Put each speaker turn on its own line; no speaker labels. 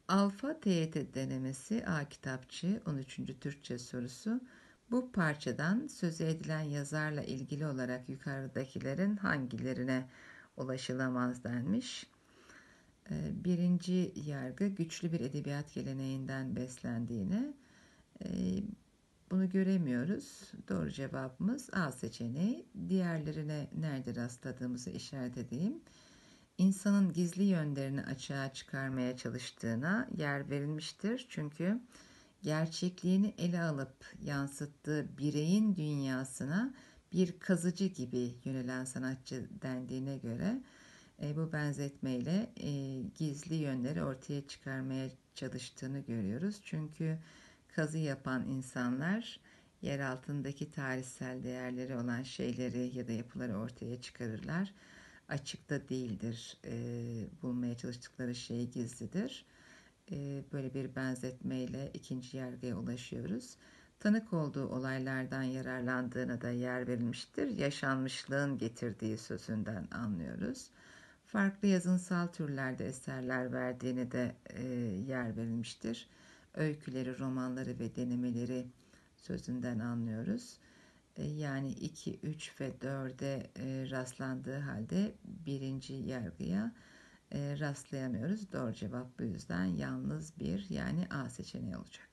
Alfa TYT denemesi A kitapçı 13. Türkçe sorusu. Bu parçadan sözü edilen yazarla ilgili olarak yukarıdakilerin hangilerine ulaşılamaz denmiş. Birinci yargı güçlü bir edebiyat geleneğinden beslendiğine. Bunu göremiyoruz. Doğru cevabımız A seçeneği. Diğerlerine nerede rastladığımızı işaret edeyim. İnsanın gizli yönlerini açığa çıkarmaya çalıştığına yer verilmiştir. Çünkü gerçekliğini ele alıp yansıttığı bireyin dünyasına bir kazıcı gibi yönelen sanatçı dendiğine göre bu benzetmeyle gizli yönleri ortaya çıkarmaya çalıştığını görüyoruz. Çünkü kazı yapan insanlar yer altındaki tarihsel değerleri olan şeyleri ya da yapıları ortaya çıkarırlar. Açıkta değildir. Bulmaya çalıştıkları şey gizlidir. Böyle bir benzetmeyle ikinci yargıya ulaşıyoruz. Tanık olduğu olaylardan yararlandığına da yer verilmiştir. Yaşanmışlığın getirdiği sözünden anlıyoruz. Farklı yazınsal türlerde eserler verdiğine de yer verilmiştir. Öyküleri, romanları ve denemeleri sözünden anlıyoruz. Yani 2, 3 ve 4'e rastlandığı halde birinci yargıya rastlayamıyoruz. Doğru cevap bu yüzden yalnız bir, yani A seçeneği olacak.